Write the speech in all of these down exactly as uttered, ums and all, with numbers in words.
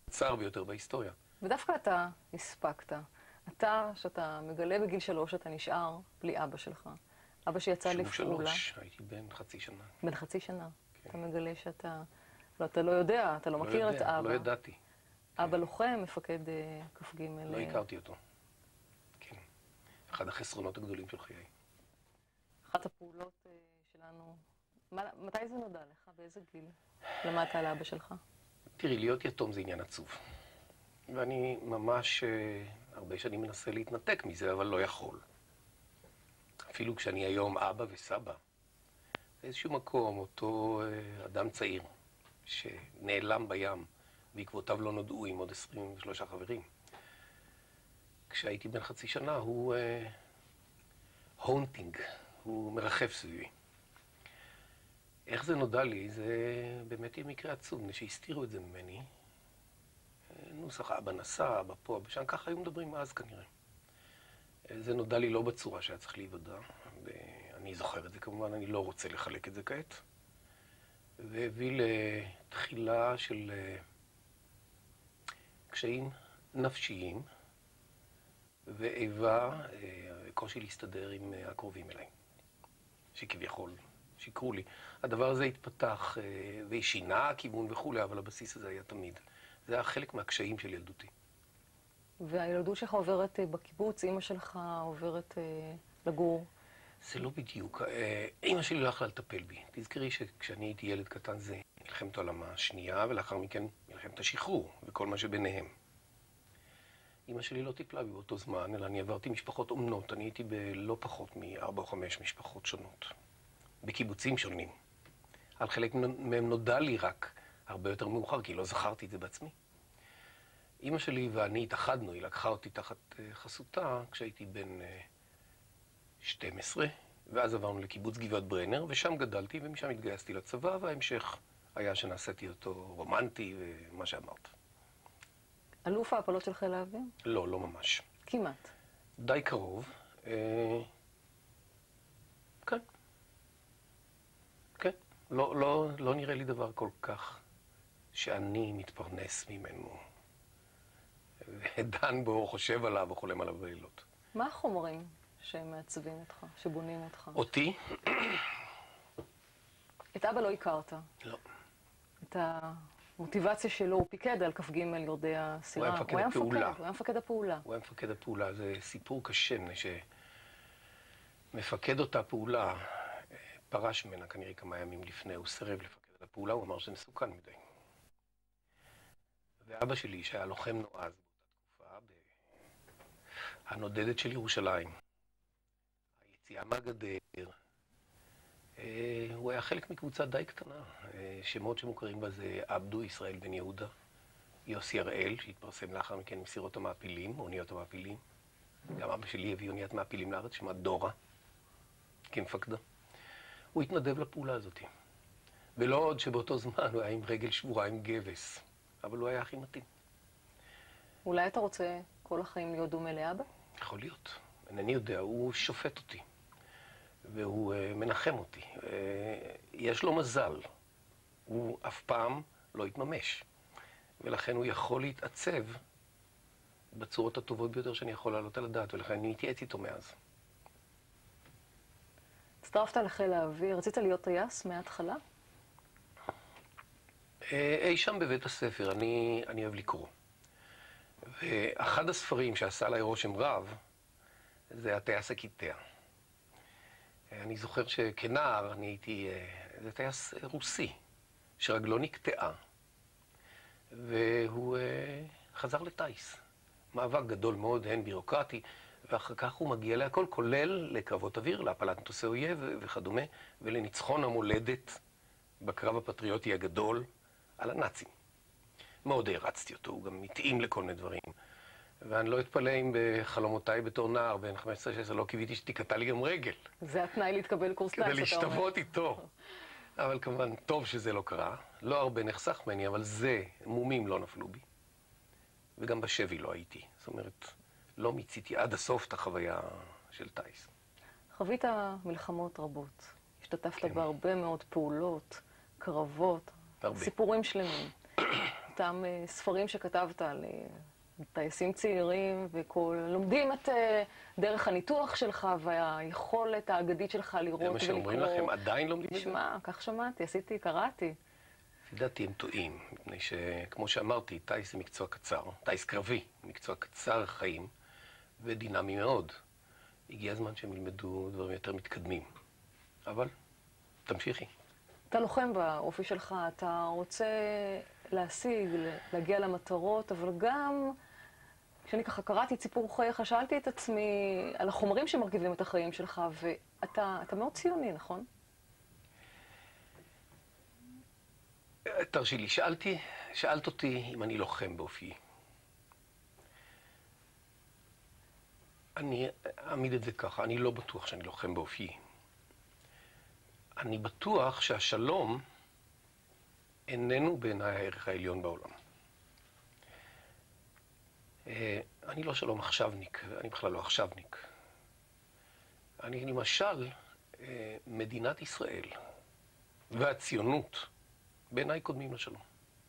הצער ביותר בהיסטוריה. ודווקא אתה הספקת. אתה, שאתה מגלה בגיל שלוש, אתה נשאר בלי אבא שלך. אבא שיצא לפעולה. שוב שלוש, הייתי בן חצי שנה. בן חצי שנה. כן. אתה מגלה שאתה... לא, אתה לא יודע, אתה לא, לא מכיר יודע, את אבא. לא ידעתי. אבא לוחם, מפקד כ"ג. לא הכרתי אותו. כן. אחד החסרונות הגדולים של חיי. אחת הפעולות שלנו... מה, מתי זה נודע לך? באיזה גיל למדת על אבא שלך? תראי, להיות יתום זה עניין עצוב. ואני ממש הרבה שנים מנסה להתנתק מזה, אבל לא יכול. אפילו כשאני היום אבא וסבא, באיזשהו מקום, אותו אדם צעיר, שנעלם בים, בעקבותיו לא נודעו עם עוד עשרים ושלושה חברים. כשהייתי בן חצי שנה, הוא הונטינג, הוא מרחף סביבי. איך זה נודע לי? זה באמת יהיה מקרה עצוב, מפני שהסתירו את זה ממני. נוסח אבא נסע, אבא פה, אבא שם, ככה היו מדברים אז כנראה. זה נודע לי לא בצורה שהיה צריך להיוודע, ואני זוכר את זה כמובן, אני לא רוצה לחלק את זה כעת. והביא לתחילה של קשיים נפשיים, ואיבה, קושי להסתדר עם הקרובים אליי, שכביכול שיקרו לי. הדבר הזה התפתח ושינה הכיוון וכולי, אבל הבסיס הזה היה תמיד. זה היה חלק מהקשיים של ילדותי. והילדות שלך עוברת בקיבוץ, אמא שלך עוברת לגור? זה לא בדיוק. אמא שלי לא יכלה לטפל בי. תזכרי שכשאני הייתי ילד קטן זה מלחמת העולם השנייה, ולאחר מכן מלחמת השחרור וכל מה שביניהם. אמא שלי לא טיפלה בי באותו זמן, אלא אני עברתי משפחות אומנות. אני הייתי בלא פחות מארבע או חמש משפחות שונות, בקיבוצים שונים. על חלק מהם נודע לי רק הרבה יותר מאוחר, כי לא זכרתי את זה בעצמי. אמא שלי ואני התאחדנו, היא לקחה אותי תחת חסותה כשהייתי בן שתים עשרה, ואז עברנו לקיבוץ גבעת ברנר, ושם גדלתי ומשם התגייסתי לצבא, וההמשך היה שנעשיתי אותו רומנטי ומה שאמרת. אלוף ההפלות של חיל האוויר? לא, לא ממש. כמעט. די קרוב. אה... כן. כן. לא, לא, לא נראה לי דבר כל כך שאני מתפרנס ממנו, ודן בו, חושב עליו וחולם עליו בלילות. מה החומרים שמעצבים אותך, שבונים אותך? אותי? את אבא לא הכרת. לא. את המוטיבציה שלו, הוא פיקד על כ"ג יורדי הסירה. הוא היה מפקד הפעולה. הוא היה מפקד הפעולה. הוא היה מפקד הפעולה. זה סיפור קשה, שמפקד אותה פעולה פרש ממנה כנראה כמה ימים לפני, הוא סירב לפקד על הפעולה, הוא אמר שזה מסוכן מדי. ואבא שלי, שהיה לוחם נועז באותה תקופה, הנודדת של ירושלים, היציאה מהגדר, הוא היה חלק מקבוצה די קטנה. שמות שמוכרים בה זה עבדו, ישראל בן יהודה, יוסי הראל, שהתפרסם לאחר מכן עם סירות המעפילים, אוניות המעפילים. גם אבא שלי הביא אוניית מעפילים לארץ, שמה דורה, כמפקדה. הוא התנדב לפעולה הזאת. ולא עוד שבאותו זמן הוא היה עם רגל שבורה, עם גבס, אבל הוא היה הכי מתאים. אולי אתה רוצה כל החיים להיות דומה לאבא? יכול להיות. אינני יודע, הוא שופט אותי. והוא uh, מנחם אותי. Uh, יש לו מזל. הוא אף פעם לא התממש. ולכן הוא יכול להתעצב בצורות הטובות ביותר שאני יכול לעלות על הדעת, ולכן אני התייעץ איתו מאז. הצטרפת לחיל האוויר, רצית להיות טייס מההתחלה? Uh, אי שם בבית הספר, אני, אני אוהב לקרוא. ואחד הספרים שעשה עליי רושם רב, זה הטייס הקיטע. אני זוכר שכנער אני הייתי, זה טייס רוסי, שרגלו נקטעה, והוא חזר לטייס. מאבק גדול מאוד, הן בירוקרטי, ואחר כך הוא מגיע להכל, כולל לקרבות אוויר, להפלת מטוסי אויב וכדומה, ולניצחון המולדת בקרב הפטריוטי הגדול על הנאצים. מאוד הרצתי אותו, הוא גם מתאים לכל מיני דברים. ואני לא אתפלא אם בחלומותיי בתור נער, בין חמש עשרה שש עשרה, לא קיוויתי שתיקטע לי גם רגל. זה התנאי להתקבל קורס טייס, כדי להשתוות איתו. אבל כמובן, טוב שזה לא קרה. לא הרבה נחסך ממני, אבל זה, מומים לא נפלו בי. וגם בשבי לא הייתי. זאת אומרת, לא מיציתי עד הסוף את החוויה של טייס. חווית מלחמות רבות. השתתפת כן. בהרבה מאוד פעולות, קרבות, הרבה. סיפורים שלמים. אותם uh, ספרים שכתבת על uh, טייסים צעירים וכל... לומדים את uh, דרך הניתוח שלך והיכולת האגדית שלך לראות ולקרוא. זה מה שאומרים לכם, עדיין לומדים את זה? שמע, כך שמעתי, עשיתי, קראתי. לדעתי הם טועים, מפני שכמו שאמרתי, טייס זה מקצוע קצר, טייס קרבי, מקצוע קצר חיים ודינמי מאוד. הגיע הזמן שהם ילמדו דברים יותר מתקדמים. אבל, תמשיכי. אתה לוחם באופי שלך, אתה רוצה להשיג, להגיע למטרות, אבל גם כשאני ככה קראתי את סיפור חייך, שאלתי את עצמי על החומרים שמרכיבים את החיים שלך, ואתה אתה מאוד ציוני, נכון? תרשי לי, שאלתי, שאלת אותי אם אני לוחם באופי. אני אעמיד את זה ככה, אני לא בטוח שאני לוחם באופי. אני בטוח שהשלום איננו בעיניי הערך העליון בעולם. אני לא שלום עכשווניק, אני בכלל לא עכשווניק. אני למשל, מדינת ישראל והציונות בעיניי קודמים לשלום.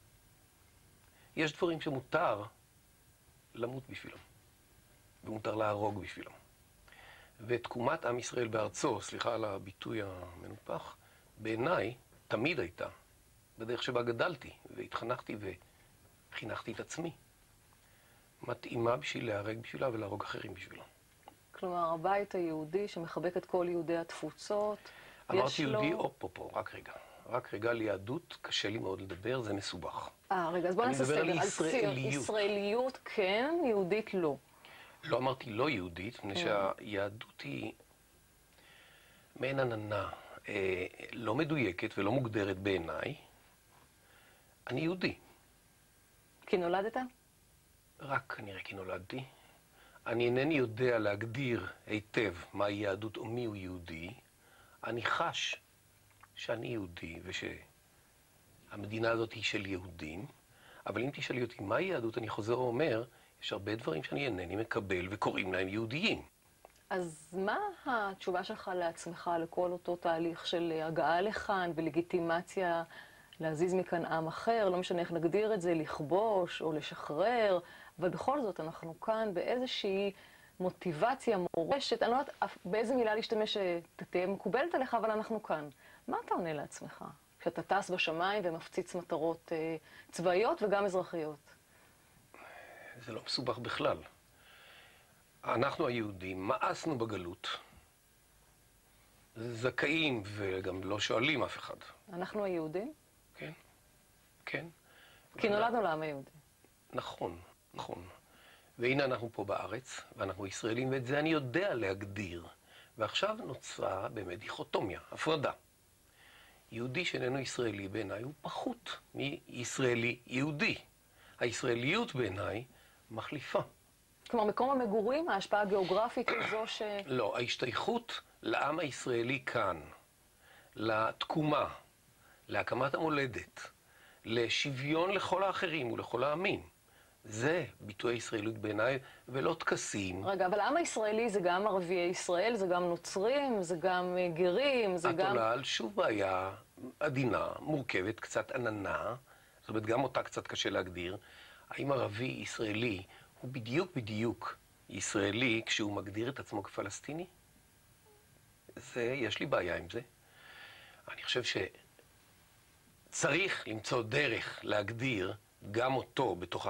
יש דברים שמותר למות בשבילם, ומותר להרוג בשבילם. ותקומת עם ישראל בארצו, סליחה על הביטוי המנופח, בעיניי תמיד הייתה, בדרך שבה גדלתי והתחנכתי וחינכתי את עצמי, מתאימה בשביל להיהרג בשבילה ולהרוג אחרים בשבילה. כלומר, הבית היהודי שמחבק את כל יהודי התפוצות, אמרתי יהודי, לו... אופ, אופ, אופ, רק רגע. רק רגע, על יהדות קשה לי מאוד לדבר, זה מסובך. אה, רגע, אז בוא נעשה סדר. אני מדבר על ישראליות. ישראליות כן, יהודית לא. לא אמרתי לא יהודית, מפני שהיהדות היא מעין עננה, אה, לא מדויקת ולא מוגדרת בעיניי. אני יהודי. כי נולדת? רק כנראה כי נולדתי. אני אינני יודע להגדיר היטב מהי יהדות או מיהו יהודי. אני חש שאני יהודי ושהמדינה הזאת היא של יהודים, אבל אם תשאלי אותי מהי יהדות, אני חוזר ואומר, יש הרבה דברים שאני אינני מקבל וקוראים להם יהודיים. אז מה התשובה שלך לעצמך לכל אותו תהליך של הגעה לכאן ולגיטימציה להזיז מכאן עם אחר, לא משנה איך נגדיר את זה, לכבוש או לשחרר, אבל בכל זאת אנחנו כאן באיזושהי מוטיבציה מורשת, אני לא יודעת באיזה מילה להשתמש שתהיה מקובלת עליך, אבל אנחנו כאן. מה אתה עונה לעצמך כשאתה טס בשמיים ומפציץ מטרות אה, צבאיות וגם אזרחיות? זה לא מסובך בכלל. אנחנו היהודים מאסנו בגלות, זכאים וגם לא שואלים אף אחד. אנחנו היהודים? כן, כן. כי נולדנו לעם היהודי. נכון, נכון. והנה אנחנו פה בארץ, ואנחנו ישראלים, ואת זה אני יודע להגדיר. ועכשיו נוצרה באמת דיכוטומיה, הפרדה. יהודי שאיננו ישראלי בעיניי הוא פחות מישראלי יהודי. הישראליות בעיניי מחליפה. כלומר, מקום המגורים, ההשפעה הגיאוגרפית היא זו ש... לא, ההשתייכות לעם הישראלי כאן, לתקומה, להקמת המולדת, לשוויון לכל האחרים ולכל העמים, זה ביטוי הישראליות בעיניי, ולא טקסים. רגע, אבל העם הישראלי זה גם ערביי ישראל, זה גם נוצרים, זה גם גרים, זה את גם... את עולה על שוב בעיה עדינה, מורכבת, קצת עננה, זאת אומרת, גם אותה קצת קשה להגדיר. האם ערבי ישראלי הוא בדיוק בדיוק ישראלי כשהוא מגדיר את עצמו כפלסטיני? זה, יש לי בעיה עם זה. אני חושב שצריך למצוא דרך להגדיר גם אותו בתוך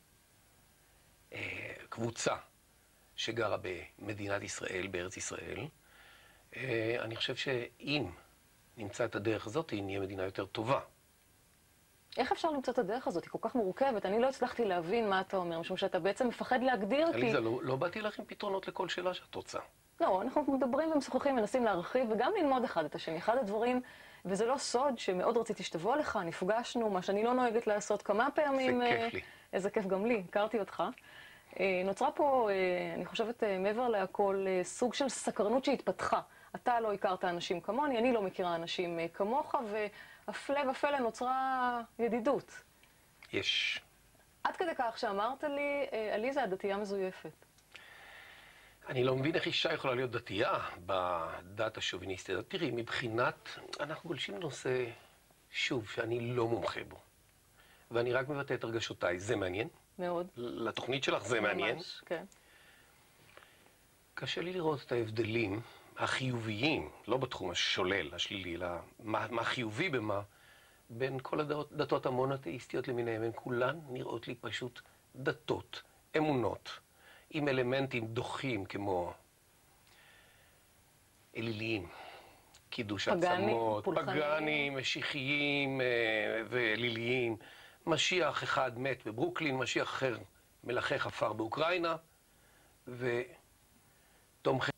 הקבוצה שגרה במדינת ישראל, בארץ ישראל. אני חושב שאם נמצא את הדרך הזאת, נהיה מדינה יותר טובה. איך אפשר למצוא את הדרך הזאת? היא כל כך מורכבת. אני לא הצלחתי להבין מה אתה אומר, משום שאתה בעצם מפחד להגדיר כי... עליזה, לא, לא באתי לך עם פתרונות לכל שאלה שאת רוצה. לא, אנחנו מדברים ומשוחחים, מנסים להרחיב וגם ללמוד אחד את השני. אחד הדברים, וזה לא סוד, שמאוד רציתי שתבוא לך, נפגשנו, מה שאני לא נוהגת לעשות כמה פעמים. זה כיף לי. איזה כיף גם לי, הכרתי אותך. נוצרה פה, אני חושבת, מעבר להכל, סוג של סקרנות שהתפתחה. אתה לא הכרת אנשים כמוני, אני לא מכירה אנשים כמוך, והפלא ופלא נוצרה ידידות. יש. עד כדי כך שאמרת לי, עליזה, הדתייה מזויפת. אני לא מבין איך אישה יכולה להיות דתייה בדת השוביניסטית. תראי, מבחינת, אנחנו גולשים לנושא, שוב, שאני לא מומחה בו. ואני רק מבטא את הרגשותיי. זה מעניין? מאוד. לתוכנית שלך זה מעניין? ממש, כן. קשה לי לראות את ההבדלים החיוביים, לא בתחום השולל, השלילי, אלא מה, מה חיובי במה, בין כל הדתות המונותאיסטיות למיניהן. הן כולן נראות לי פשוט דתות, אמונות, עם אלמנטים דוחים כמו אליליים, קידוש עצמות, פגאנים, משיחיים וליליים. משיח אחד מת בברוקלין, משיח אחר מלחך עפר באוקראינה, ותומכי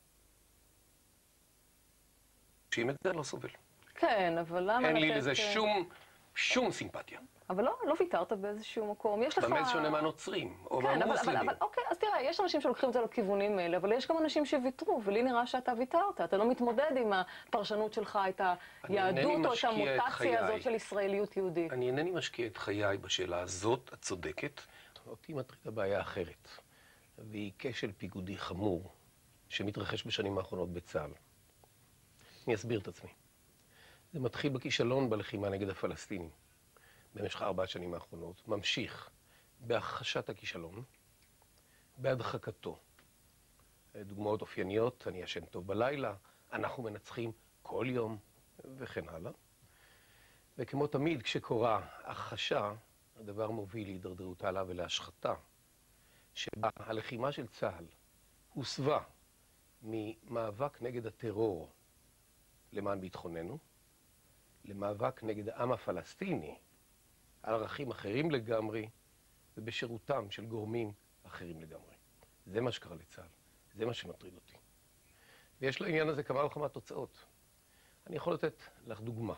שאם את זה לא סובל. כן, אבל למה אין לי לתת... לזה שום, שום סימפתיה. אבל לא, לא ויתרת באיזשהו מקום. יש לך... במה זה שונה מהנוצרים, או כן, אבל, מהמוסלמים. אבל, אבל אוקיי, אז תראה, יש אנשים שלוקחים את זה לכיוונים האלה, אבל יש גם אנשים שוויתרו, ולי נראה שאתה ויתרת. אתה לא מתמודד עם הפרשנות שלך, את היהדות או את המוטציה הזאת של ישראליות יהודית. אני אינני משקיע את חיי בשאלה הזאת, הצודקת. אותי מטרידה בעיה אחרת, והיא כשל פיגודי חמור שמתרחש בשנים האחרונות בצה"ל. אני אסביר את עצמי. זה מתחיל בכישלון בלחימה נגד הפלסטינים במשך ארבע השנים האחרונות, ממשיך בהכחשת הכישלון, בהדחקתו. דוגמאות אופייניות, אני ישן טוב בלילה, אנחנו מנצחים כל יום, וכן הלאה. וכמו תמיד, כשקורה הכחשה, הדבר מוביל להידרדרות הלאה ולהשחתה, שבה הלחימה של צה"ל הוסבה ממאבק נגד הטרור למען ביטחוננו, למאבק נגד העם הפלסטיני, על ערכים אחרים לגמרי, ובשירותם של גורמים אחרים לגמרי. זה מה שקרה לצה"ל, זה מה שמטריד אותי. ויש לעניין הזה כמה וכמה תוצאות. אני יכול לתת לך דוגמה.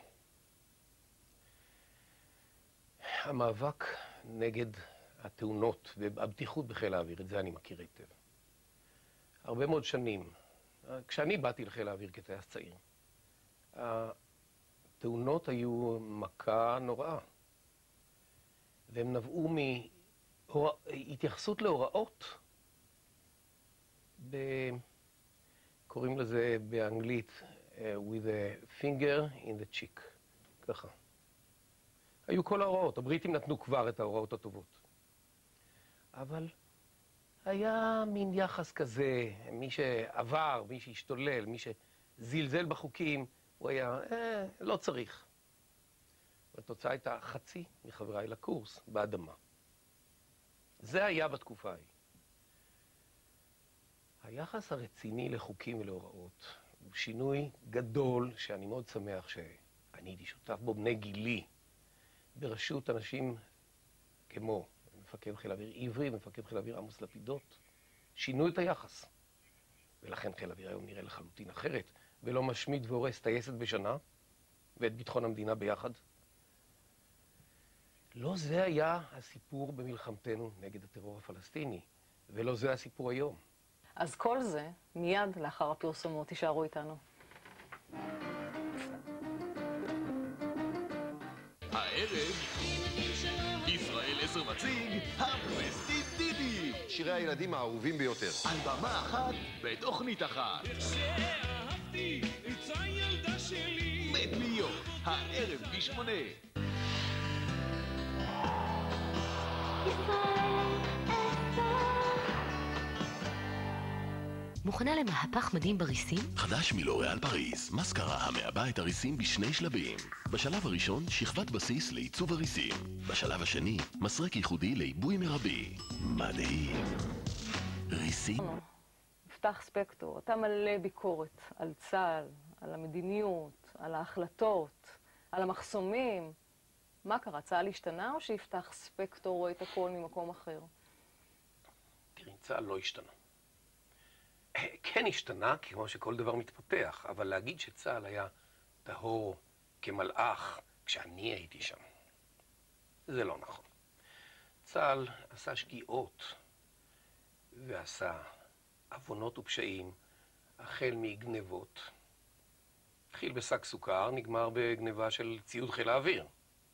המאבק נגד התאונות והבטיחות בחיל האוויר, את זה אני מכיר היטב. הרבה מאוד שנים, כשאני באתי לחיל האוויר כטייס צעיר, התאונות היו מכה נוראה, והם נבעו מהתייחסות להוראות, ב... קוראים לזה באנגלית uh, with a finger in the cheek, ככה. היו כל ההוראות, הבריטים נתנו כבר את ההוראות הטובות. אבל היה מין יחס כזה, מי שעבר, מי שהשתולל, מי שזלזל בחוקים, הוא היה, אה, לא צריך. והתוצאה הייתה חצי מחבריי לקורס באדמה. זה היה בתקופה ההיא. היחס הרציני לחוקים ולהוראות הוא שינוי גדול שאני מאוד שמח שאני הייתי שותף בו בני גילי, בראשות אנשים כמו מפקד חיל האוויר עברי ומפקד חיל האוויר עמוס לפידות, שינו את היחס. ולכן חיל האוויר היום נראה לחלוטין אחרת, ולא משמיד והורס טייסת בשנה, ואת ביטחון המדינה ביחד. לא זה היה הסיפור במלחמתנו נגד הטרור הפלסטיני, ולא זה הסיפור היום. אז כל זה, מיד לאחר הפרסומות, תישארו איתנו. הערב, ישראל עשר מציג, הפרסטידידי. שירי הילדים האהובים ביותר. על במה אחת, בתוכנית אחת. שאהבתי, את הילדה שלי. מת להיות, הערב בשמונה. מוכנה למהפך מדהים בריסים? חדש מלוריאל פריז, מסקרה המעבה את הריסים בשני שלבים. בשלב הראשון, שכבת בסיס לעיצוב הריסים. בשלב השני, מסרק ייחודי לעיבוי מרבי. מדהים. ריסים... יפתח ספקטור, אתה מלא ביקורת על צה"ל, על המדיניות, על ההחלטות, על המחסומים. מה קרה? צה"ל השתנה או שיפתח ספקטור רואה את הכל ממקום אחר? תראי, צה"ל לא השתנה. כן השתנה, כמו שכל דבר מתפתח, אבל להגיד שצה"ל היה טהור כמלאך כשאני הייתי שם, זה לא נכון. צה"ל עשה שגיאות ועשה עוונות ופשעים, החל מגנבות. התחיל בשק סוכר, נגמר בגנבה של ציוד חיל האוויר.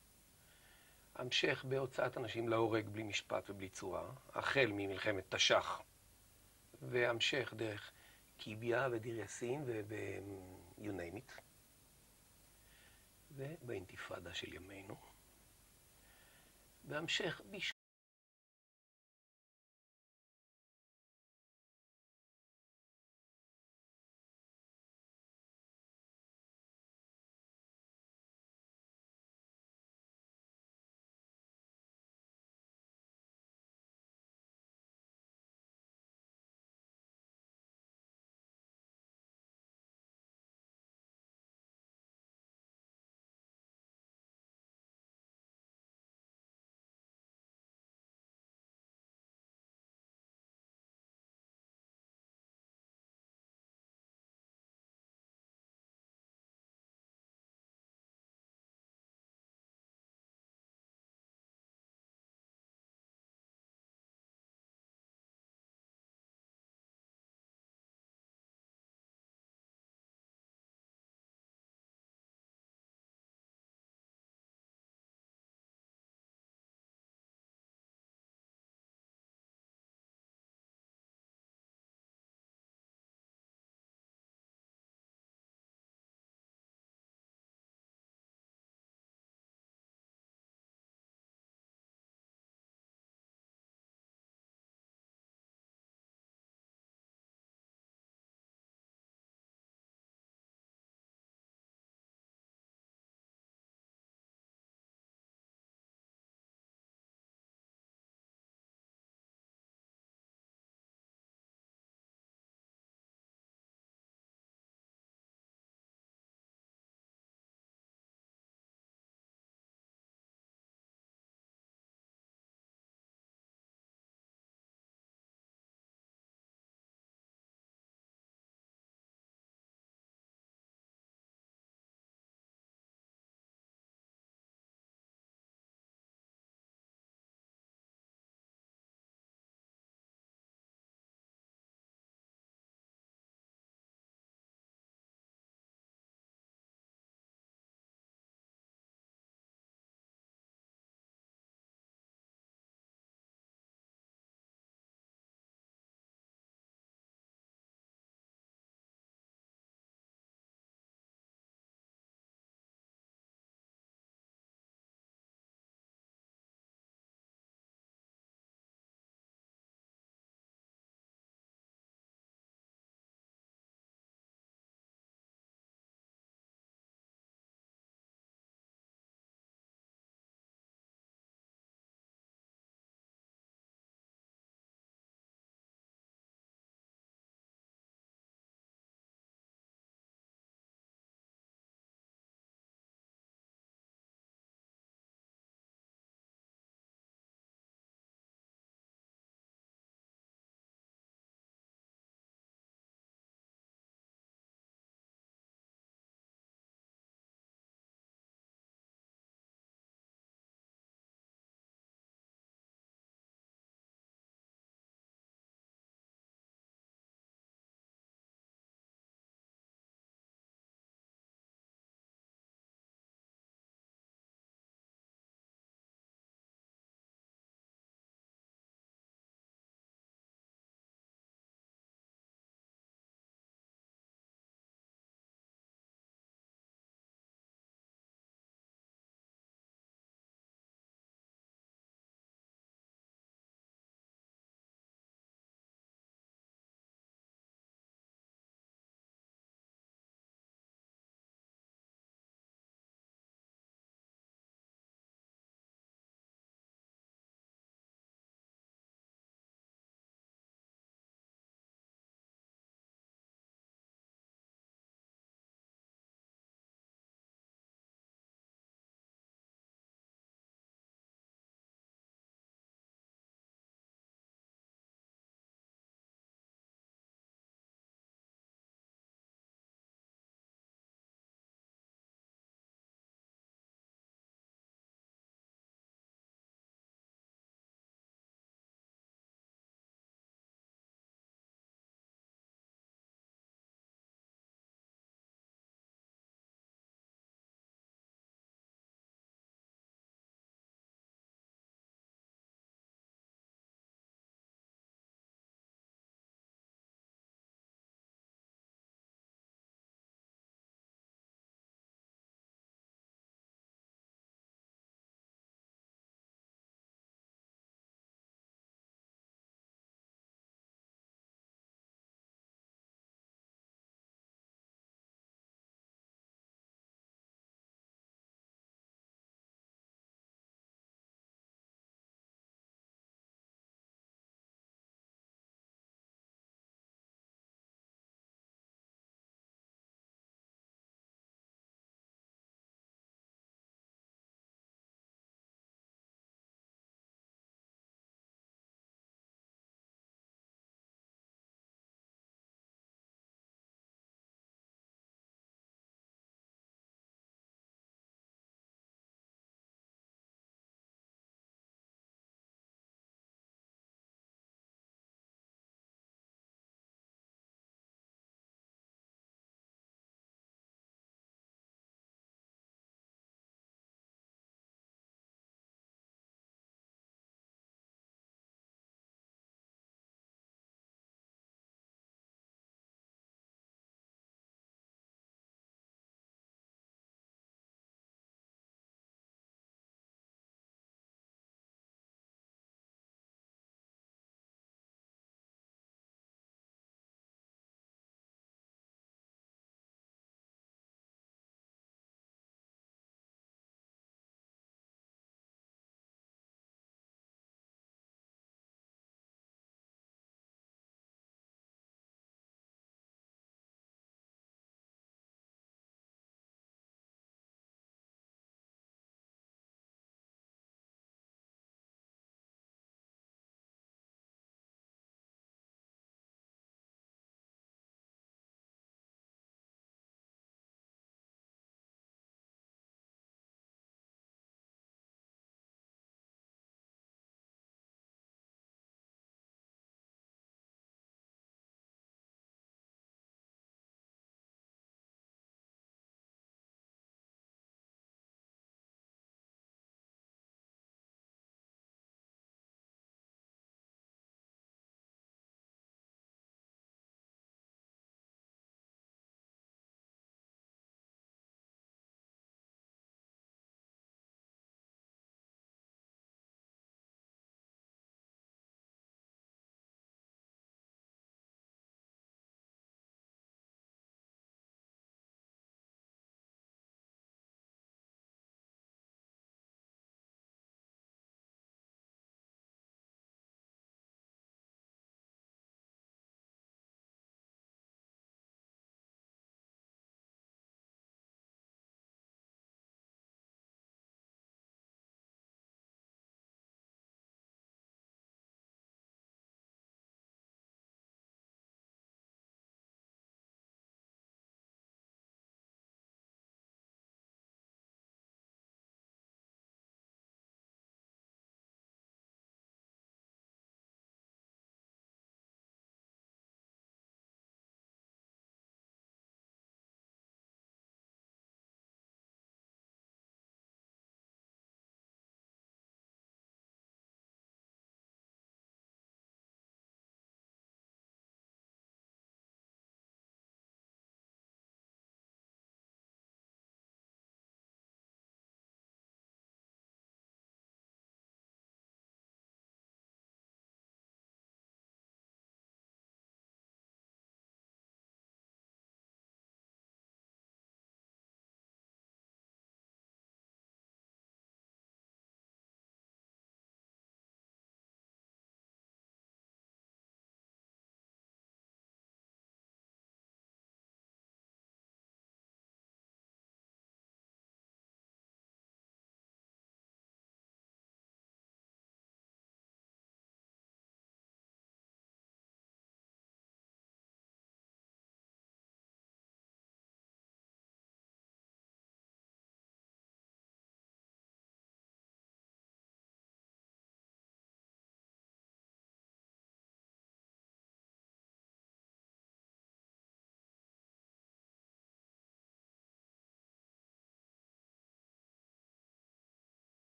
המשך בהוצאת אנשים להורג בלי משפט ובלי צורה, החל ממלחמת תש"ח. והמשך דרך קיביה ודיר יאסין וב-you name it. ובאינתיפאדה של ימינו. בהמשך,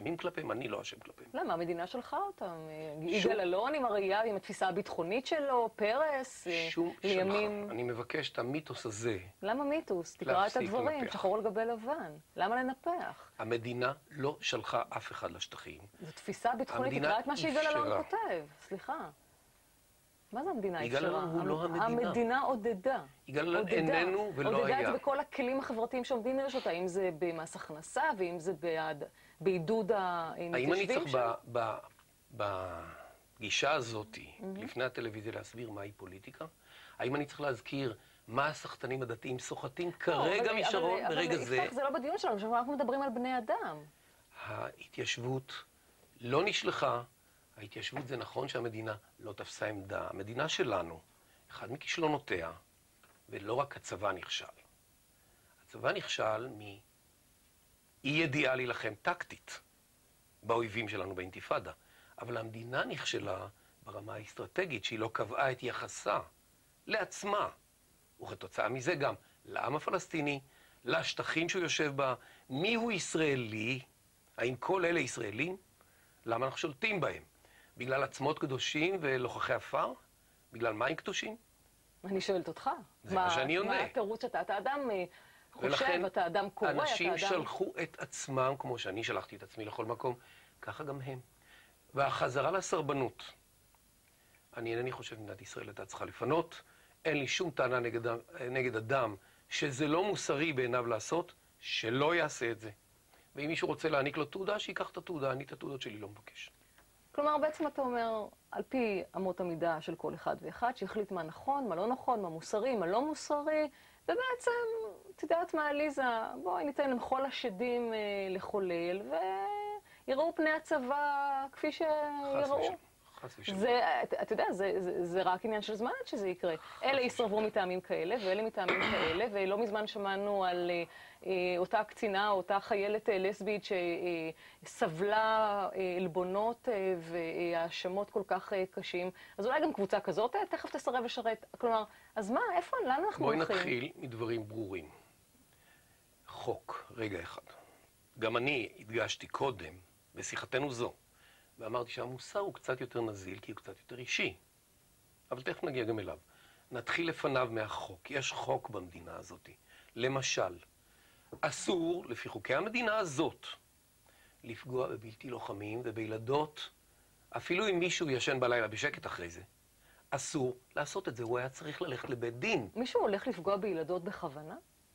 אשמים כלפיהם, אני לא אשם כלפיהם. למה? המדינה שלחה אותם. יגאל אלון עם הראייה, עם התפיסה הביטחונית שלו, פרס, שום לימים... שלך. אני מבקש את המיתוס הזה. למה מיתוס? תקרא את הדברים, שחור על גבי לבן. למה לנפח? המדינה לא שלחה אף אחד לשטחים. זו תפיסה ביטחונית, תקרא את מה שיגאל אלון כותב. סליחה. מה זה המדינה אפשרה? יגאל אלון הוא לא המדינה. המדינה עודדה. יגאל אלון איננו ולא היה. עודדה את זה בכל הכלים החברתיים שעומדים לרשותה, אם זה במס הכנסה ואם זה בעידוד המתיישבים. האם אני צריך בגישה הזאת, לפני הטלוויזיה, להסביר מהי פוליטיקה? האם אני צריך להזכיר מה הסחטנים הדתיים סוחטים כרגע משרון, ברגע זה? אבל יפתח, זה לא בדיון שלנו, אנחנו מדברים על בני אדם. ההתיישבות לא נשלחה. ההתיישבות זה נכון שהמדינה לא תפסה עמדה. המדינה שלנו, אחד מכישלונותיה, ולא רק הצבא נכשל. הצבא נכשל מאי ידיעה להילחם טקטית באויבים שלנו באינתיפאדה. אבל המדינה נכשלה ברמה האסטרטגית, שהיא לא קבעה את יחסה לעצמה. וכתוצאה מזה גם לעם הפלסטיני, לשטחים שהוא יושב בה, מיהו ישראלי, האם כל אלה ישראלים? למה אנחנו שולטים בהם? בגלל עצמות קדושים ולוחכי עפר? בגלל מים קדושים? אני שואלת אותך. זה מה שאני עונה. מה התירוץ שאתה? אתה אדם חושב, אתה אדם קורא, אתה אדם... אנשים שלחו את עצמם, כמו שאני שלחתי את עצמי לכל מקום, ככה גם הם. והחזרה לסרבנות. אני אינני חושב שמדינת ישראל הייתה צריכה לפנות, אין לי שום טענה נגד, נגד אדם שזה לא מוסרי בעיניו לעשות, שלא יעשה את זה. ואם מישהו רוצה להעניק לו תעודה, שיקח את התעודה, אני את התעודות שלי לא מבקש. כלומר, בעצם אתה אומר, על פי אמות המידה של כל אחד ואחד, שהחליט מה נכון, מה לא נכון, מה מוסרי, מה לא מוסרי, ובעצם, את יודעת מה, עליזה, בואי ניתן לכל השדים אה, לחולל, ויראו פני הצבא כפי שיראו. חס ושלום. זה, אתה יודע, זה, זה, זה רק עניין של זמן עד שזה יקרה. אלה ישרבו מטעמים כאלה, ואלה מטעמים כאלה, ולא מזמן שמענו על אה, אותה קצינה, אותה חיילת אה, לסבית שסבלה אה, עלבונות אה, והאשמות כל כך אה, קשים. אז אולי גם קבוצה כזאת אה, תכף תסרב לשרת. כלומר, אז מה, איפה, לאן אנחנו בואי הולכים? בואי נתחיל מדברים ברורים. חוק, רגע אחד. גם אני הדגשתי קודם, בשיחתנו זו, ואמרתי שהמוסר הוא קצת יותר נזיל, כי הוא קצת יותר אישי. אבל תכף נגיע גם אליו. נתחיל לפניו מהחוק. יש חוק במדינה הזאת. למשל, אסור, לפי חוקי המדינה הזאת, לפגוע בבלתי לוחמים ובילדות, אפילו אם מישהו ישן בלילה בשקט אחרי זה. אסור לעשות את זה, הוא היה צריך ללכת לבית דין. מישהו הולך לפגוע בילדות בכוונה?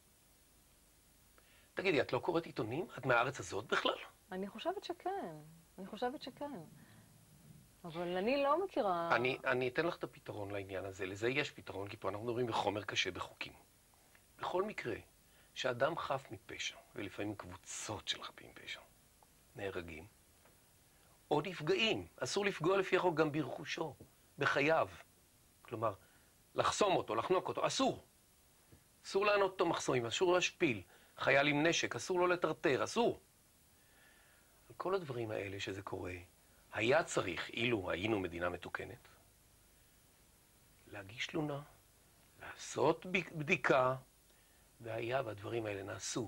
תגידי, את לא קוראת עיתונים? את מהארץ הזאת בכלל? אני חושבת שכן. אני חושבת שכן. אבל אני לא מכירה... אני, אני אתן לך את הפתרון לעניין הזה. לזה יש פתרון, כי פה אנחנו מדברים בחומר קשה בחוקים. בכל מקרה, שאדם חף מפשע, ולפעמים קבוצות של חפים מפשע, נהרגים, או נפגעים. אסור לפגוע לפי החוק גם ברכושו, בחייו. כלומר, לחסום אותו, לחנוק אותו, אסור. אסור לענות אותו מחסומים, אסור להשפיל. חייל עם נשק, אסור לו לטרטר, אסור. כל הדברים האלה שזה קורה, היה צריך, אילו היינו מדינה מתוקנת, להגיש תלונה, לעשות בדיקה, והיה והדברים האלה נעשו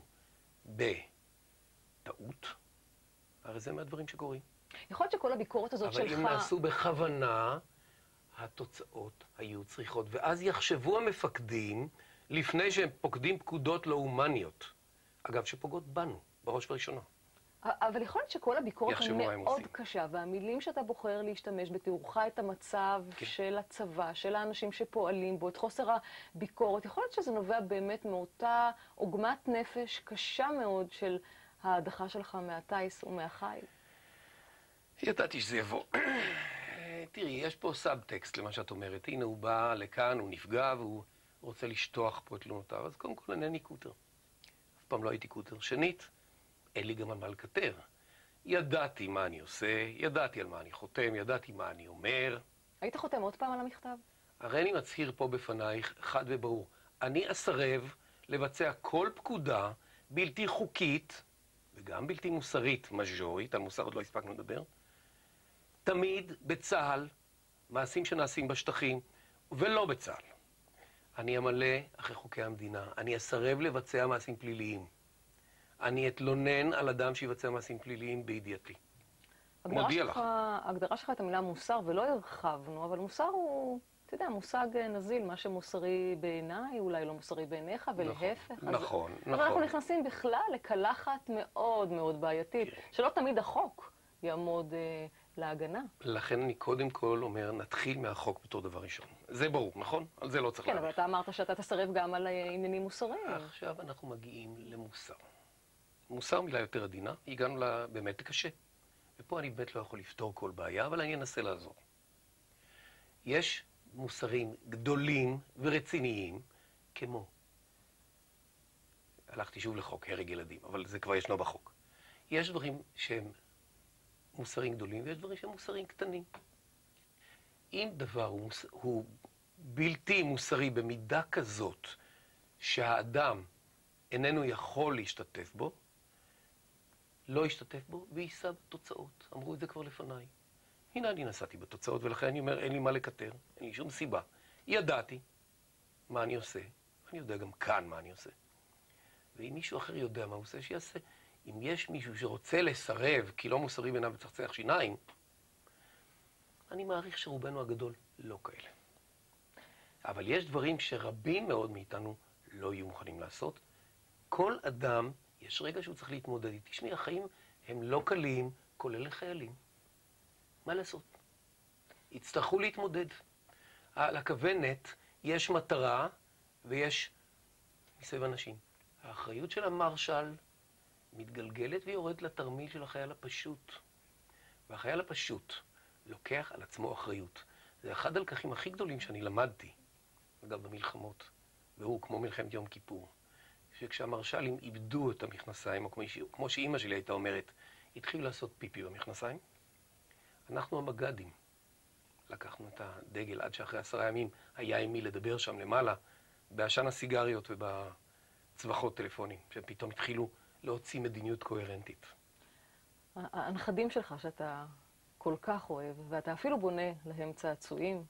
בטעות, הרי זה מהדברים שקורים. יכול להיות שכל הביקורת הזאת אבל שלך... אבל אם נעשו בכוונה, התוצאות היו צריכות, ואז יחשבו המפקדים, לפני שהם פוקדים פקודות לא הומניות, אגב, שפוגעות בנו, בראש ובראשונה. אבל יכול להיות שכל הביקורת מאוד קשה, והמילים שאתה בוחר להשתמש בתיאורך את המצב כן. של הצבא, של האנשים שפועלים בו, את חוסר הביקורת, יכול להיות שזה נובע באמת מאותה עוגמת נפש קשה מאוד של ההדחה שלך מהטייס ומהחיל. ידעתי שזה יבוא. תראי, יש פה סאבטקסט למה שאת אומרת. הנה, הוא בא לכאן, הוא נפגע, והוא רוצה לשטוח פה את תלונותיו. אז קודם כל, אינני קוטר. אף פעם לא הייתי קוטר. שנית, אין לי גם על מה לקטר. ידעתי מה אני עושה, ידעתי על מה אני חותם, ידעתי מה אני אומר. היית חותם עוד פעם על המכתב? הרי אני מצהיר פה בפנייך, חד וברור. אני אסרב לבצע כל פקודה בלתי חוקית, וגם בלתי מוסרית, מז'ורית, על מוסר עוד לא הספקנו לדבר, תמיד בצה"ל, מעשים שנעשים בשטחים, ולא בצה"ל. אני אמלא אחרי חוקי המדינה, אני אסרב לבצע מעשים פליליים. אני אתלונן על אדם שיבצע מעשים פליליים בידיעתי. מודיע לך. ההגדרה שלך את המילה מוסר, ולא הרחבנו, אבל מוסר הוא, אתה יודע, מושג נזיל, מה שמוסרי בעיניי, אולי לא מוסרי בעיניך, ולהפך. נכון, נכון, נכון. אבל אנחנו נכנסים בכלל לקלחת מאוד מאוד בעייתית, שלא תמיד החוק יעמוד אה, להגנה. לכן אני קודם כל אומר, נתחיל מהחוק בתור דבר ראשון. זה ברור, נכון? על זה לא צריך כן, להגיד. אבל אתה אמרת שאתה תסרב גם על עניינים מוסריים. עכשיו אנחנו מגיעים למוסר. מוסר מילה יותר עדינה, הגענו לה באמת קשה. ופה אני באמת לא יכול לפתור כל בעיה, אבל אני אנסה לעזור. יש מוסרים גדולים ורציניים, כמו... הלכתי שוב לחוק, הרג ילדים, אבל זה כבר ישנו בחוק. יש דברים שהם מוסרים גדולים, ויש דברים שהם מוסרים קטנים. אם דבר הוא, מוס... הוא בלתי מוסרי במידה כזאת, שהאדם איננו יכול להשתתף בו, לא ישתתף בו ויישא בתוצאות. אמרו את זה כבר לפניי. הנה אני נסעתי בתוצאות, ולכן אני אומר, אין לי מה לקטר, אין לי שום סיבה. ידעתי מה אני עושה, אני יודע גם כאן מה אני עושה. ואם מישהו אחר יודע מה הוא עושה, שיעשה. אם יש מישהו שרוצה לסרב, כי לא מוסרי בעיניו וצחצח שיניים, אני מעריך שרובנו הגדול לא כאלה. אבל יש דברים שרבים מאוד מאיתנו לא יהיו מוכנים לעשות. כל אדם, יש רגע שהוא צריך להתמודד. תשמעי, החיים הם לא קלים, כולל לחיילים. מה לעשות? יצטרכו להתמודד. על הכוונת יש מטרה ויש מסביב אנשים. האחריות של המרשל מתגלגלת ויורדת לתרמיל של החייל הפשוט. והחייל הפשוט לוקח על עצמו אחריות. זה אחד הלקחים הכי גדולים שאני למדתי, אגב, במלחמות, והוא כמו מלחמת יום כיפור. שכשהמרשלים איבדו את המכנסיים, או כמו, כמו שאימא שלי הייתה אומרת, התחילו לעשות פיפי במכנסיים, אנחנו המג"דים. לקחנו את הדגל עד שאחרי עשרה ימים היה עם מי לדבר שם למעלה, בעשן הסיגריות ובצווחות טלפונים, שפתאום התחילו להוציא מדיניות קוהרנטית. הנכדים שלך שאתה כל כך אוהב, ואתה אפילו בונה להם צעצועים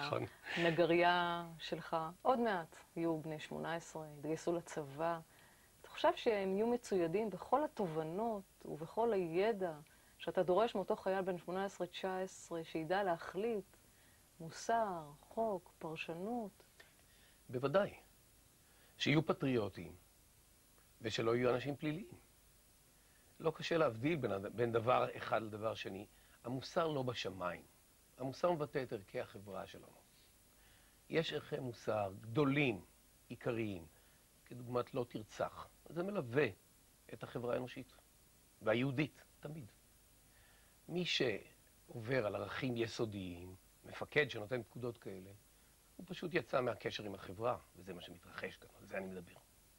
בנגריה שלך, עוד מעט יהיו בני שמונה עשרה, יתגייסו לצבא. אתה חושב שהם יהיו מצוידים בכל התובנות ובכל הידע שאתה דורש מאותו חייל בן שמונה עשרה תשע עשרה, שידע להחליט מוסר, חוק, פרשנות? בוודאי. שיהיו פטריוטים, ושלא יהיו אנשים פליליים. לא קשה להבדיל בין, בין דבר אחד לדבר שני. המוסר לא בשמיים. המוסר מבטא את ערכי החברה שלנו. יש ערכי מוסר גדולים, עיקריים, כדוגמת לא תרצח. זה מלווה את החברה האנושית, והיהודית, תמיד. מי שעובר על ערכים יסודיים, מפקד שנותן פקודות כאלה, הוא פשוט יצא מהקשר עם החברה, וזה מה שמתרחש כאן, על זה אני מדבר.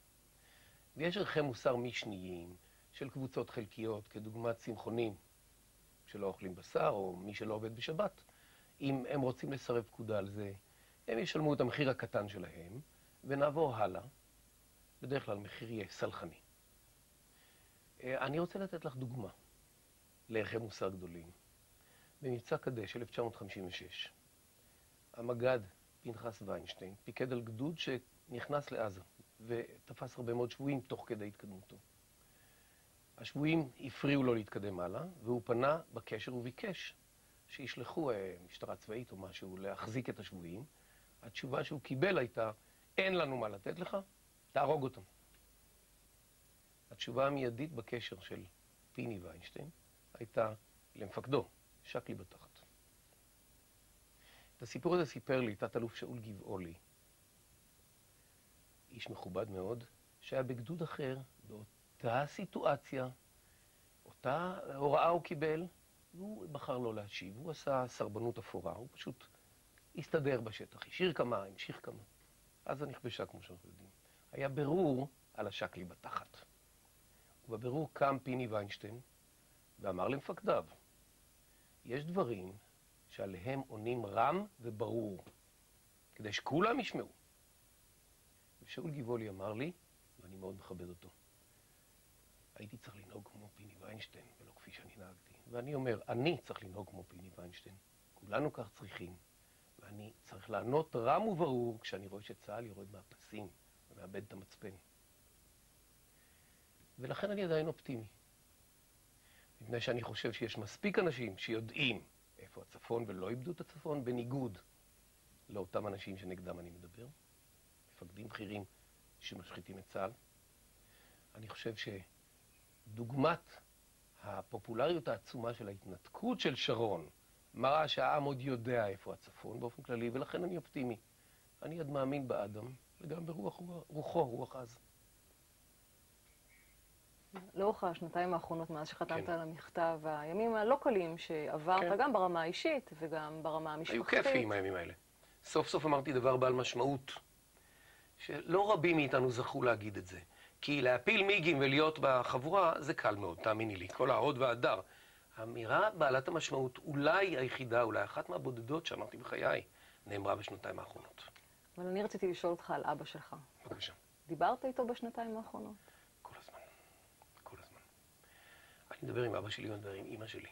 ויש ערכי מוסר משניים של קבוצות חלקיות, כדוגמת צמחונים, שלא אוכלים בשר, או מי שלא עובד בשבת. אם הם רוצים לסרב פקודה על זה, הם ישלמו את המחיר הקטן שלהם, ונעבור הלאה. בדרך כלל מחיר יהיה סלחני. אני רוצה לתת לך דוגמה לערכי מוסר גדולים. במבצע קדש, אלף תשע מאות חמישים ושש, המג"ד פנחס ויינשטיין פיקד על גדוד שנכנס לעזה, ותפס הרבה מאוד שבויים תוך כדי התקדמותו. השבויים הפריעו לו להתקדם הלאה, והוא פנה בקשר וביקש שישלחו אה, משטרה צבאית או משהו להחזיק את השבויים. התשובה שהוא קיבל הייתה, אין לנו מה לתת לך, תהרוג אותם. התשובה המיידית בקשר של פיני ויינשטיין הייתה למפקדו, שקלי בתחת. את הסיפור הזה סיפר לי תת-אלוף שאול גבעולי, איש מכובד מאוד, שהיה בגדוד אחר, באותה סיטואציה, אותה הוראה הוא קיבל, והוא בחר לא להשיב. הוא עשה סרבנות אפורה, הוא פשוט הסתדר בשטח, השאיר כמה, המשיך כמה. אז הנכבשה, כמו שאנחנו יודעים. היה ברור על השקלי בתחת. ובברור קם פיני ויינשטיין ואמר למפקדיו, יש דברים שעליהם עונים רם וברור, כדי שכולם ישמעו. ושאול גבעולי אמר לי, ואני מאוד מכבד אותו, הייתי צריך לנהוג כמו פיני ויינשטיין, ולא כפי שאני נהגתי. ואני אומר, אני צריך לנהוג כמו פיני ויינשטיין. כולנו כך צריכים. ואני צריך לענות רם וברור כשאני רואה שצה"ל יורד מהפסים ומאבד את המצפן. ולכן אני עדיין אופטימי. מפני שאני חושב שיש מספיק אנשים שיודעים איפה הצפון ולא איבדו את הצפון, בניגוד לאותם אנשים שנגדם אני מדבר, מפקדים בכירים שמשחיתים את צה"ל. אני חושב שדוגמת הפופולריות העצומה של ההתנתקות של שרון מראה שהעם עוד יודע איפה הצפון באופן כללי, ולכן אני אופטימי. אני עוד מאמין באדם, וגם ברוח רוחו, רוח עז. לאורך השנתיים האחרונות, מאז שחתמת כן. על המכתב, הימים הלא קלים שעברת, כן. גם ברמה האישית וגם ברמה המשפחתית. היו כיפיים הימים האלה. סוף סוף אמרתי דבר בעל משמעות, שלא רבים מאיתנו זכו להגיד את זה. כי להפיל מיגים ולהיות בחבורה זה קל מאוד, תאמיני לי, כל ההוד וההדר. האמירה בעלת המשמעות, אולי היחידה, אולי אחת מהבודדות שאמרתי בחיי, נאמרה בשנתיים האחרונות. אבל אני רציתי לשאול אותך על אבא שלך. בבקשה. דיברת איתו בשנתיים האחרונות? כל הזמן. כל הזמן. אני מדבר עם אבא שלי ואני מדבר עם אמא שלי.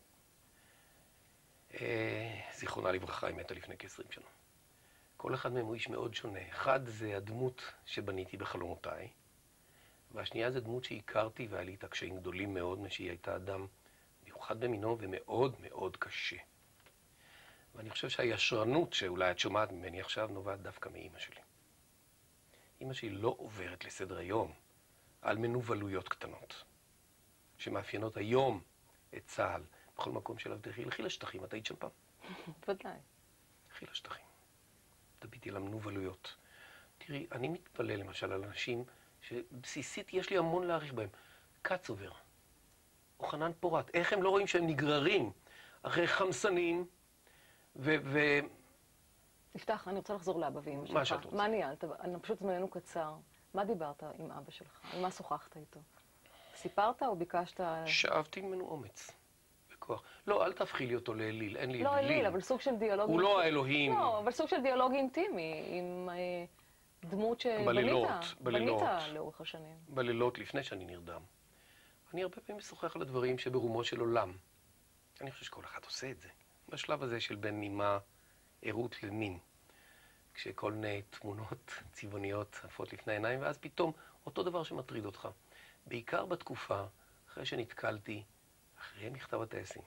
אה, זיכרונה לברכה, היא מתה לפני כ-עשרים שנה. כל אחד מהם הוא איש מאוד שונה. אחד זה הדמות שבניתי בחלומותיי, והשנייה זה דמות שהכרתי והיה לי איתה קשיים גדולים מאוד, משהיא הייתה אדם מיוחד במינו ומאוד מאוד קשה. ואני חושב שהישרנות שאולי את שומעת ממני עכשיו נובעת דווקא מאמא שלי. אמא שלי לא עוברת לסדר היום על מנוולויות קטנות, שמאפיינות היום את צה"ל. בכל מקום שאליו תלכי, לכי לשטחים, את היית שם פעם? ודאי. לכי לשטחים. תביטי על המנוולויות. תראי, אני מתפלא למשל על אנשים שבסיסית יש לי המון להעריך בהם. קצובר, או חנן פורת, איך הם לא רואים שהם נגררים אחרי חמסנים ו... ו... יפתח, אני רוצה לחזור לאבא ואמא שלך. מה שאת רוצה. מה ניהלת? אני פשוט זמננו קצר. מה דיברת עם אבא שלך? על מה שוחחת איתו? סיפרת או ביקשת... שאבתי ממנו אומץ וכוח. לא, אל תהפכי לי אותו לאליל, אין לי לא אלילים. אליל, אבל סוג של דיאלוג... הוא לא האלוהים. לא, אבל סוג של דיאלוג אינטימי, עם אה, דמות שבנית, בלילות, בלילות. בנית לאורך השנים. בלילות לפני שאני נרדם. אני הרבה פעמים משוחח על הדברים שברומו של עולם. אני חושב שכל אחד עושה את זה. בשלב הזה של בין נימה ערות לנין. כשכל מיני תמונות צבעוניות עפות לפני העיניים, ואז פתאום אותו דבר שמטריד אותך. בעיקר בתקופה, אחרי שנתקלתי, אחרי מכתב הטייסים.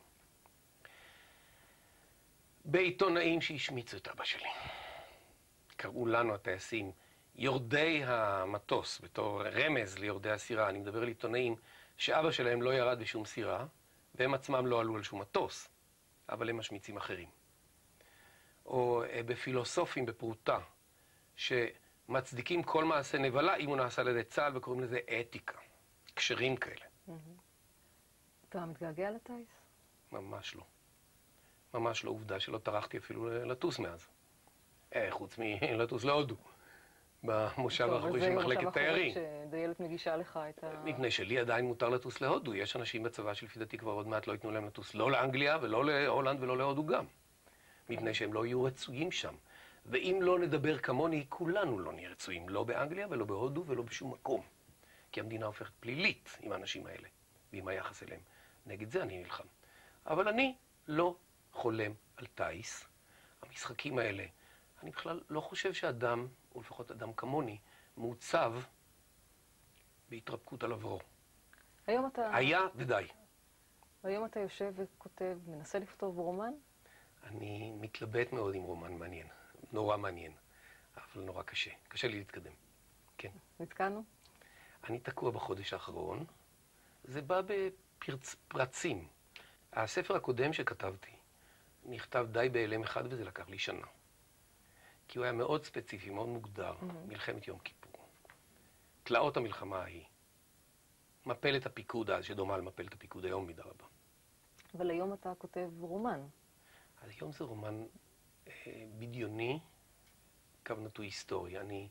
בעיתונאים שהשמיצו את אבא שלי. קראו לנו הטייסים יורדי המטוס, בתור רמז ליורדי הסירה. אני מדבר על עיתונאים שאבא שלהם לא ירד בשום סירה, והם עצמם לא עלו על שום מטוס, אבל הם משמיצים אחרים. או בפילוסופים בפרוטה, שמצדיקים כל מעשה נבלה אם הוא נעשה על ידי צה"ל, וקוראים לזה אתיקה. קשרים כאלה. אתה מתגעגע לטייס? ממש לא. ממש לא. עובדה שלא טרחתי אפילו לטוס מאז. אה, חוץ מלטוס להודו. במושב האחורי של מחלקת תיירים. שדיילת מגישה לך את ה... מפני שלי עדיין מותר לטוס להודו. יש אנשים בצבא שלפי דעתי כבר עוד מעט לא ייתנו להם לטוס לא לאנגליה ולא להולנד ולא להודו גם. מפני שהם לא יהיו רצויים שם. ואם לא נדבר כמוני, כולנו לא נהיה רצויים. לא באנגליה ולא בהודו ולא בשום מקום. כי המדינה הופכת פלילית עם האנשים האלה. ועם היחס אליהם. נגד זה אני נלחם. אבל אני לא חולם על טייס. המשחקים האלה, אני בכלל לא חושב שאדם, או לפחות אדם כמוני, מעוצב בהתרפקות על עברו. היום אתה... היה ודי. היום אתה יושב וכותב, מנסה לכתוב רומן? אני מתלבט מאוד עם רומן מעניין. נורא מעניין. אבל נורא קשה. קשה לי להתקדם. כן. נתקענו? אני תקוע בחודש האחרון. זה בא בפרצים. הספר הקודם שכתבתי נכתב די בהיעלם אחד וזה לקח לי שנה. כי הוא היה מאוד ספציפי, מאוד מוגדר. Mm-hmm. מלחמת יום כיפור. תלאות המלחמה ההיא. מפלת הפיקוד אז, שדומה למפלת הפיקוד היום מידה רבה. אבל היום אתה כותב רומן. אז היום זה רומן אה, בדיוני, קו נטוי היסטורי. אני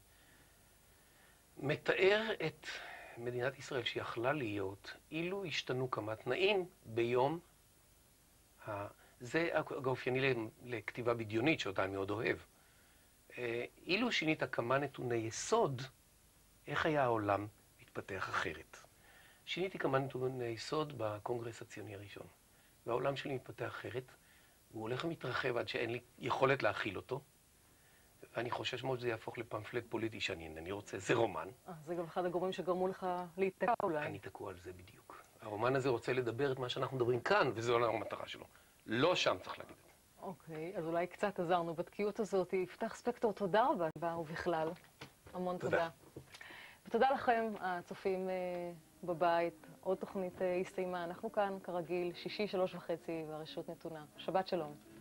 מתאר את מדינת ישראל שיכלה להיות, אילו השתנו כמה תנאים ביום, ה... זה האופייני לכתיבה בדיונית שאותה אני מאוד אוהב. אה, אילו שינית כמה נתוני יסוד, איך היה העולם מתפתח אחרת? שיניתי כמה נתוני יסוד בקונגרס הציוני הראשון. והעולם שלי מתפתח אחרת, והוא הולך ומתרחב עד שאין לי יכולת להכיל אותו, ואני חושש מאוד שזה יהפוך לפמפלט פוליטי שאני אינני רוצה. זה רומן. אה, זה גם אחד הגורמים שגרמו לך להיתקע אולי. אני תקוע על זה בדיוק. הרומן הזה רוצה לדבר את מה שאנחנו מדברים כאן, וזו לא המטרה שלו. לא שם צריך להגיד את זה. אוקיי, אז אולי קצת עזרנו בתקיעות הזאת. יפתח ספקטור, תודה רבה, בה ובכלל. המון תודה. תודה. ותודה לכם, הצופים אה, בבית. עוד תוכנית אה, הסתיימה. אנחנו כאן, כרגיל, שישי, שלוש וחצי, והרשות נתונה. שבת שלום.